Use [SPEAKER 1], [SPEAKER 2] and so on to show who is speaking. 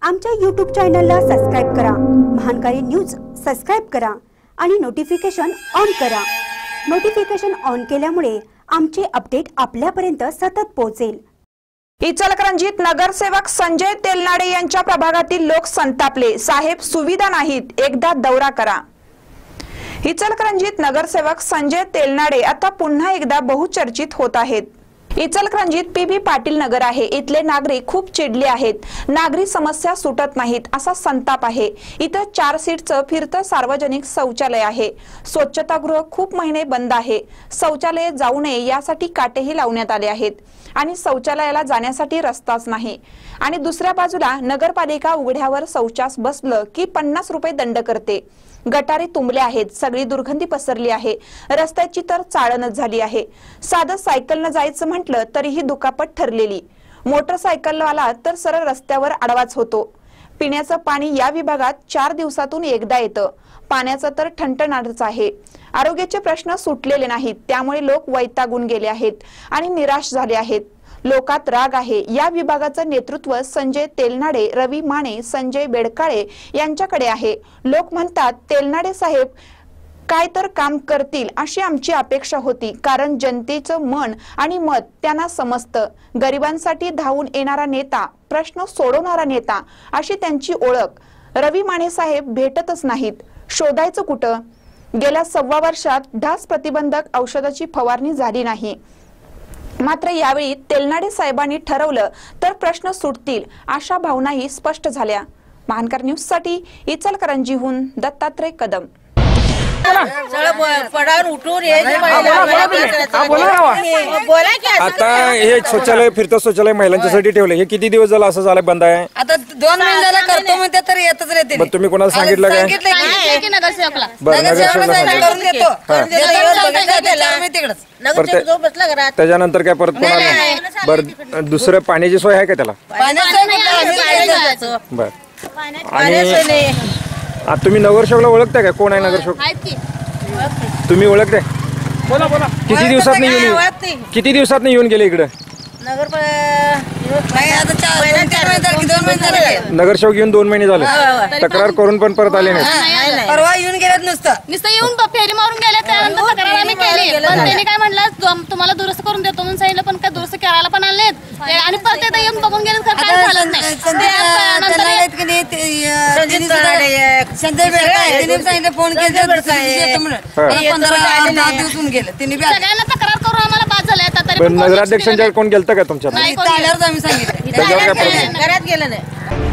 [SPEAKER 1] आमच्या YouTube चॅनलला subscribe करा, महानकारी न्यूज सबस्क्राइब करा आणि नोटिफिकेशन ऑन करा। नोटिफिकेशन ऑन केल्यामुळे आमचे अपडेट आपल्यापर्यंत सतत पोहोचेल।
[SPEAKER 2] इचलकरंजीत नगरसेवक संजय तेलनाडे यांच्या प्रभागातील लोक संतापले। साहेब सुविधा नाहीत, एकदा दौरा करा। इचलकरंजीत नगरसेवक संजय तेलनाडे आता पुन्हा एकदा बहुचर्चित होत आहेत। इचलकरंजीत पीबी पाटील नगर आहे। इथले नागरिक खूप चिडले आहेत। नागरी समस्या सुटत नाहीत असा संताप आहे। इथं 4 सीटचं फिरतं सार्वजनिक शौचालय आहे। स्वच्छतागृह खूप महिने बंद आहे। शौचालय जाऊ नये यासाठी काटेही लावण्यात आले आहेत आणि शौचालयाला जाण्यासाठी रस्ताच नाही। आणि दुसऱ्या बाजूला नगरपालिका उघड्यावर शौचास बसलं की 50 रुपये दंड करते। गटारी तुंबले आहेत, सगळी दुर्गंधी पसरली आहे। रस्त्याची तर चाळणच झाली आहे। साधं सायकलनं जायचं म्हटलं तरीही दुखापत ठरलेली। मोटरसायकलवाला तर सरळ रस्त्यावर आडवाच होतो। पिण्याचं पाणी या विभागात 4 दिवसातून एकदा येतं। पाण्याचं तर ठणठणाटच आहे। आरोग्याचे प्रश्न सुटलेले नाहीत, त्यामुळे लोक वैतागून गेले आहेत आणि निराश झाले आहेत। लोकात राग आहे। या विभागाचं नेतृत्व संजय तेलनाडे, रवी माने, संजय बेडकाळे यांच्याकडे आहे। लोक म्हणतात तेलनाडे साहेब काय तर काम करतील अशी आमची अपेक्षा होती, कारण जनतेचं मन आणि मत त्यांना समजतं। गरिबांसाठी धावून येणारा नेता, प्रश्न सोडवणारा नेता अशी त्यांची ओळख। रवी माने साहेब भेटतच नाहीत, शोधायचं कुठं? गेल्या 1.25 वर्षात डास प्रतिबंधक औषधाची फवारणी झाली नाही। मात्र यावेळी तेलनाडे साहेबांनी ठरवलं तर प्रश्न सुटतील अशा भावनाही स्पष्ट झाल्या। महानकर न्यूज साठी इचलकरंजीहून दत्तात्रय कदम।
[SPEAKER 3] आता हे शौचालय फिरतं शौचालय महिलांच्यासाठी ठेवले, हे किती दिवस झाला असं झालं बंद आहे?
[SPEAKER 4] आता 2 महिने झाला करतो म्हणते तर येतच राहते।
[SPEAKER 3] मग तुम्ही कोणाला सांगितलं काय? त्याच्यानंतर काय परत कोणाला? बरं, दुसरं पाण्याची सोय आहे का त्याला? बर, आणि तुम्ही नगरसेवकला ओळखताय का? कोण आहे नगरसेवक? तुम्ही ओळखताय? बोला बोला। किती दिवसात येऊन गेले इकडे? नगरसेवक येऊन 2 महिने झाले, तक्रार करून पण परत आले नाही।
[SPEAKER 4] परवा येऊन गेल्यात नुसतं
[SPEAKER 5] येऊन फेरी मारून गेले। त्यानंतर तक्रार आम्ही केली, पण त्यांनी काय म्हटलं तुम्हाला दुरुस्त करून देतो म्हणून सांगितलं, पण काय दुरुस्त करायला पण आले आणि परत एकदा येऊन बघून गेले तर काय झालं नाही।
[SPEAKER 4] फोन केला
[SPEAKER 5] सगळ्यांना तक्रार करून आम्हाला बाद झाले। आता
[SPEAKER 3] नगराध्यक्षांच्या कोण गेलतं का तुमच्या?
[SPEAKER 4] आम्ही सांगितलं
[SPEAKER 3] त्याच्यावर काय प्रॉब्लेम?
[SPEAKER 4] घरात गेलं नाही।